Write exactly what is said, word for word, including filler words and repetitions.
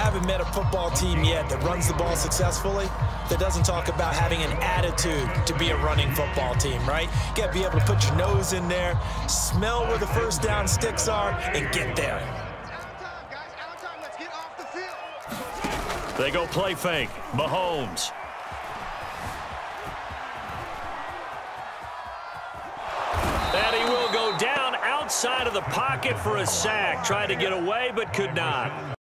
haven't met a football team yet that runs the ball successfully that doesn't talk about having an attitude to be a running football team, right? You got to be able to put your nose in there, smell where the first down sticks are, and get there. They go play fake. Mahomes. And he will go down outside of the pocket for a sack. Tried to get away, but could not.